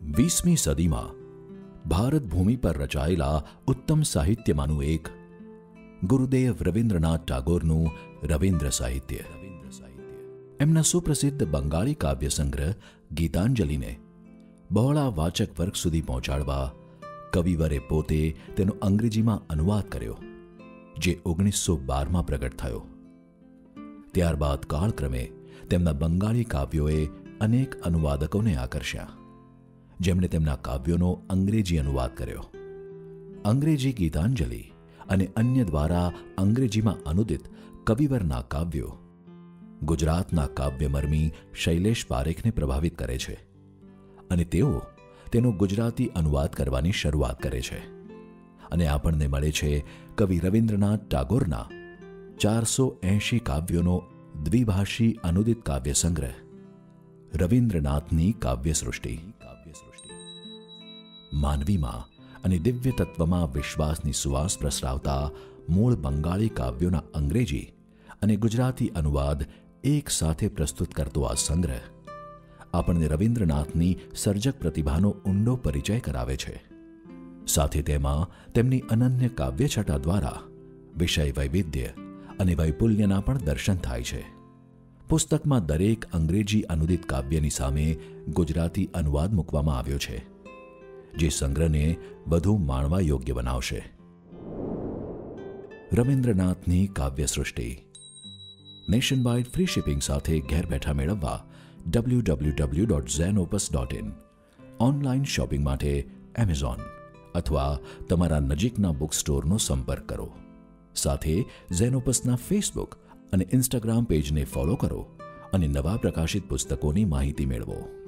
20મી સદીમાં ભારત ભૂમિ પર રચાયેલા ઉત્તમ સાહિત્યમાંનું એક ગુરુદેવ રવિન્દ્રનાથ ટાગોરનું રવિન્દ્ર સાહિત્ય. એમના સુપ્રસિદ્ધ બંગાળી કાવ્ય સંગ્રહ ગીતાંજલિને બહોળા વાચક વર્ગ સુધી પહોંચાડવા કવિવરે પોતે તેનો અંગ્રેજીમાં અનુવાદ કર્યો, જે 1912માં પ્રગટ થયો. ત્યારબાદ કાળક્રમે તેમના બંગાળી કાવ્યોએ અનેક અનુવાદકોને આકર્ષ્યા, જેમણે તેમના કાવ્યોનો અંગ્રેજી અનુવાદ કર્યો. અંગ્રેજી ગીતાંજલિ અને અન્ય દ્વારા અંગ્રેજીમાં અનુદિત કવિવરના કાવ્યો ગુજરાતના કાવ્યમર્મી શૈલેષ પારેખને પ્રભાવિત કરે છે અને તેઓ તેનો ગુજરાતી અનુવાદ કરવાની શરૂઆત કરે છે. અને આપણને મળે છે કવિ રવિન્દ્રનાથ ટાગોરના 480 કાવ્યોનો દ્વિભાષી અનુદિત કાવ્ય સંગ્રહ રવિન્દ્રનાથની કાવ્યસૃષ્ટિ. માનવીમાં અને દિવ્ય તત્વમાં વિશ્વાસની સુવાસ પ્રસરાવતા મૂળ બંગાળી કાવ્યોના અંગ્રેજી અને ગુજરાતી અનુવાદ એક સાથે પ્રસ્તુત કરતો આ સંગ્રહ આપણને રવિન્દ્રનાથની સર્જક પ્રતિભાનો ઊંડો પરિચય કરાવે છે. સાથે તેમાં તેમની અનન્ય કાવ્યછટા દ્વારા વિષય વૈવિધ્ય અને વૈપુલ્યના પણ દર્શન થાય છે. પુસ્તકમાં દરેક અંગ્રેજી અનુદિત કાવ્યની સામે ગુજરાતી અનુવાદ મૂકવામાં આવ્યો છે, જે સંગ્રહને વધુ માણવા યોગ્ય બનાવશે. રવિન્દ્રનાથની કાવ્યસૃષ્ટિ નેશન વાઇડ ફ્રી શિપિંગ સાથે ઘેર બેઠા મેળવવા www.zenopus.in, ઓનલાઈન શોપિંગ માટે એમેઝોન અથવા તમારા નજીકના બુક સ્ટોરનો સંપર્ક કરો. સાથે ઝેનોપસના ફેસબુક અને ઇન્સ્ટાગ્રામ પેજને ફોલો કરો અને નવા પ્રકાશિત પુસ્તકોની માહિતી મેળવો.